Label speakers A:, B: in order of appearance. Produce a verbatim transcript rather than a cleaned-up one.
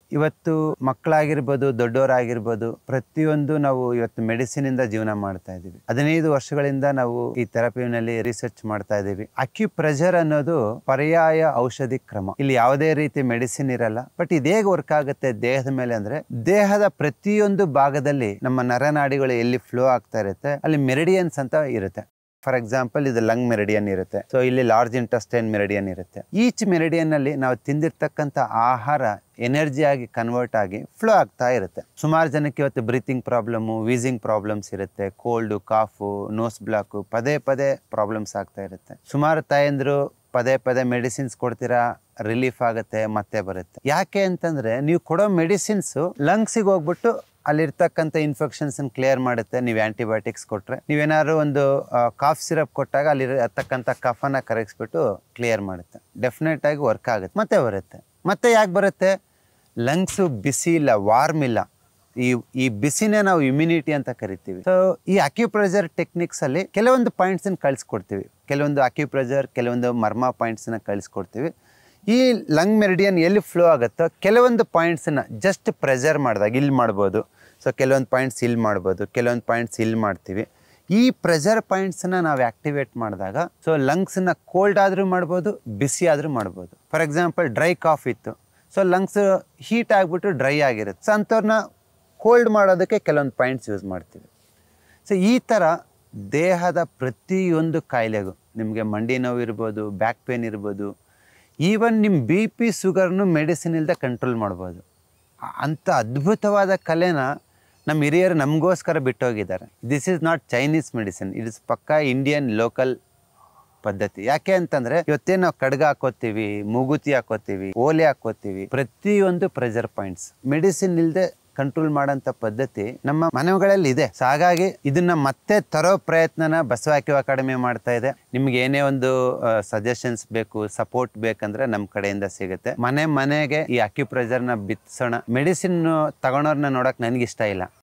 A: ಇವತ್ತು ಮಕ್ಕಳಾಗಿರ್ಬೋದು, ದೊಡ್ಡವರಾಗಿರ್ಬೋದು, ಪ್ರತಿಯೊಂದು ನಾವು ಇವತ್ತು ಮೆಡಿಸಿನ್ ಇಂದ ಜೀವನ ಮಾಡ್ತಾ ಇದೀವಿ. ಹದಿನೈದು ವರ್ಷಗಳಿಂದ ನಾವು ಈ ಥೆರಪಿನಲ್ಲಿ ರಿಸರ್ಚ್ ಮಾಡ್ತಾ ಇದೀವಿ. ಅಕ್ಯುಪ್ರೆಷರ್ ಅನ್ನೋದು ಪರ್ಯಾಯ ಔಷಧಿ ಕ್ರಮ. ಇಲ್ಲಿ ಯಾವುದೇ ರೀತಿ ಮೆಡಿಸಿನ್ ಇರಲ್ಲ. ಬಟ್ ಇದು ಹೇಗೆ ವರ್ಕ್ ಆಗುತ್ತೆ ದೇಹದ ಮೇಲೆ ಅಂದ್ರೆ, ದೇಹದ ಪ್ರತಿಯೊಂದು ಭಾಗದಲ್ಲಿ ನಮ್ಮ ನರನಾಡಿಗಳು ಎಲ್ಲಿ ಫ್ಲೋ ಆಗ್ತಾ ಇರುತ್ತೆ ಅಲ್ಲಿ ಮೆರಿಡಿಯನ್ಸ್ ಅಂತ ಇರುತ್ತೆ. ಫಾರ್ ಎಕ್ಸಾಂಪಲ್ ಇದು ಲಂಗ್ ಮೆರಿಡಿಯನ್ ಇರುತ್ತೆ. ಸೊ ಇಲ್ಲಿ ಲಾರ್ಜ್ ಇಂಟೆಸ್ಟೈನ್ ಮೆರಿಡಿಯನ್ ಇರುತ್ತೆ. ಈಚ್ ಮೆರಿಡಿಯನ್ ಅಲ್ಲಿ ನಾವು ತಿಂದಿರ್ತಕ್ಕಂಥ ಆಹಾರ ಎನರ್ಜಿ ಆಗಿ ಕನ್ವರ್ಟ್ ಆಗಿ ಫ್ಲೋ ಆಗ್ತಾ ಇರುತ್ತೆ. ಸುಮಾರು ಜನಕ್ಕೆ ಇವತ್ತು ಬ್ರೀತಿಂಗ್ ಪ್ರಾಬ್ಲಮ್, ವೀಸಿಂಗ್ ಪ್ರಾಬ್ಲಮ್ಸ್ ಇರುತ್ತೆ, ಕೋಲ್ಡ್, ಕಾಫು, ನೋಸ್ ಬ್ಲಾಕ್, ಪದೇ ಪದೇ ಪ್ರಾಬ್ಲಮ್ಸ್ ಆಗ್ತಾ ಇರುತ್ತೆ. ಸುಮಾರು ತಾಯಂದ್ರು ಪದೇ ಪದೇ ಮೆಡಿಸಿನ್ಸ್ ಕೊಡ್ತೀರಾ, ರಿಲೀಫ್ ಆಗುತ್ತೆ, ಮತ್ತೆ ಬರುತ್ತೆ. ಯಾಕೆ ಅಂತಂದ್ರೆ ನೀವು ಕೊಡೋ ಮೆಡಿಸಿನ್ಸ್ ಲಂಗ್ಸಿಗೆ ಹೋಗ್ಬಿಟ್ಟು ಅಲ್ಲಿರ್ತಕ್ಕಂಥ ಇನ್ಫೆಕ್ಷನ್ಸ್ ಕ್ಲಿಯರ್ ಮಾಡುತ್ತೆ. ನೀವು ಆಂಟಿಬಯೋಟಿಕ್ಸ್ ಕೊಟ್ರೆ, ನೀವೇನಾದ್ರು ಒಂದು ಕಾಫ್ ಸಿರಪ್ ಕೊಟ್ಟಾಗ ಅಲ್ಲಿ ಇರ್ತಕ್ಕಂಥ ಕಫನ ಕರಗಿಸ್ಬಿಟ್ಟು ಕ್ಲಿಯರ್ ಮಾಡುತ್ತೆ. ಡೆಫಿನೆಟ್ ಆಗಿ ವರ್ಕ್ ಆಗುತ್ತೆ, ಮತ್ತೆ ಬರುತ್ತೆ. ಮತ್ತೆ ಯಾಕೆ ಬರುತ್ತೆ? ಲಂಗ್ಸು ಬಿಸಿ ಇಲ್ಲ, ವಾರ್ಮ್ ಇಲ್ಲ. ಈ ಈ ಬಿಸಿನೇ ನಾವು ಇಮ್ಯುನಿಟಿ ಅಂತ ಕರಿತೀವಿ. ಸೊ ಈ ಅಕ್ಯುಪ್ರೆಷರ್ ಟೆಕ್ನಿಕ್ಸ್ ಅಲ್ಲಿ ಕೆಲವೊಂದು ಪಾಯಿಂಟ್ಸ್ ಕಳಿಸ್ಕೊಡ್ತೀವಿ. ಕೆಲವೊಂದು ಅಕ್ಯುಪ್ರೆಷರ್, ಕೆಲವೊಂದು ಮರ್ಮ ಪಾಯಿಂಟ್ಸ್ ನ ಕಳಿಸ್ಕೊಡ್ತೀವಿ. ಈ ಲಂಗ್ ಮೆರಿಡಿಯನ್ ಎಲ್ಲಿ ಫ್ಲೋ ಆಗುತ್ತೋ ಕೆಲವೊಂದು ಪಾಯಿಂಟ್ಸನ್ನ ಜಸ್ಟ್ ಪ್ರೆಷರ್ ಮಾಡಿದಾಗ ಇಲ್ಲಿ ಮಾಡ್ಬೋದು. ಸೊ ಕೆಲವೊಂದು ಪಾಯಿಂಟ್ಸ್ ಇಲ್ಲಿ ಮಾಡ್ಬೋದು, ಕೆಲವೊಂದು ಪಾಯಿಂಟ್ಸ್ ಇಲ್ಲಿ ಮಾಡ್ತೀವಿ. ಈ ಪ್ರೆಷರ್ ಪಾಯಿಂಟ್ಸನ್ನ ನಾವು ಆಕ್ಟಿವೇಟ್ ಮಾಡಿದಾಗ ಸೊ ಲಂಗ್ಸನ್ನ ಕೋಲ್ಡ್ ಆದರೂ ಮಾಡ್ಬೋದು, ಬಿಸಿ ಆದರೂ ಮಾಡ್ಬೋದು. ಫಾರ್ ಎಕ್ಸಾಂಪಲ್ ಡ್ರೈ ಕಾಫ್ ಇತ್ತು, ಸೊ ಲಂಗ್ಸ್ ಹೀಟ್ ಆಗಿಬಿಟ್ಟು ಡ್ರೈ ಆಗಿರುತ್ತೆ. ಸೊ ಅಂಥವ್ರನ್ನ ಕೋಲ್ಡ್ ಮಾಡೋದಕ್ಕೆ ಕೆಲವೊಂದು ಪಾಯಿಂಟ್ಸ್ ಯೂಸ್ ಮಾಡ್ತೀವಿ. ಸೊ ಈ ಥರ ದೇಹದ ಪ್ರತಿಯೊಂದು ಕಾಯಿಲೆಗೂ, ನಿಮಗೆ ಮಂಡಿ ನೋವು ಇರ್ಬೋದು, ಬ್ಯಾಕ್ ಪೇನ್ ಇರ್ಬೋದು, ಈವನ್ ನಿಮ್ಮ ಬಿ ಪಿ ಶುಗರ್ನು ಮೆಡಿಸಿನ್ ಇಲ್ಲದೆ ಕಂಟ್ರೋಲ್ ಮಾಡ್ಬೋದು. ಅಂಥ ಅದ್ಭುತವಾದ ಕಲೆನ ನಮ್ಮ ಹಿರಿಯರು ನಮಗೋಸ್ಕರ ಬಿಟ್ಟೋಗಿದ್ದಾರೆ. This is not Chinese medicine, it is ಪಕ್ಕಾ ಇಂಡಿಯನ್ ಲೋಕಲ್ ಪದ್ಧತಿ. ಯಾಕೆ ಅಂತಂದರೆ ಇವತ್ತೇ ನಾವು ಕಡ್ಗ ಹಾಕೋತೀವಿ, ಮೂಗುತಿ ಹಾಕೋತೀವಿ, ಓಲೆ ಹಾಕೋತೀವಿ, ಪ್ರತಿಯೊಂದು ಪ್ರೆಷರ್ ಪಾಯಿಂಟ್ಸ್ ಮೆಡಿಸಿನ್ ಇಲ್ಲದೆ ಕಂಟ್ರೋಲ್ ಮಾಡೋಂಥ ಪದ್ಧತಿ ನಮ್ಮ ಮನೆಗಳಲ್ಲಿ ಇದೆ. ಸೊ ಹಾಗಾಗಿ ಇದನ್ನ ಮತ್ತೆ ತರೋ ಪ್ರಯತ್ನನ ಬಸವ ಅಕ್ಯೂ ಅಕಾಡೆಮಿ ಮಾಡ್ತಾ ಇದೆ. ನಿಮ್ಗೆ ಏನೇ ಒಂದು ಸಜೆಷನ್ಸ್ ಬೇಕು, ಸಪೋರ್ಟ್ ಬೇಕಂದ್ರೆ ನಮ್ಮ ಕಡೆಯಿಂದ ಸಿಗುತ್ತೆ. ಮನೆ ಮನೆಗೆ ಈ ಅಕ್ಯುಪ್ರೆಷರ್ನ ಬಿತ್ತಿಸೋಣ. ಮೆಡಿಸಿನ್ ತಗೊಳೋರ್ನ ನೋಡಕ್ ನನಗೆ ಇಷ್ಟ ಇಲ್ಲ.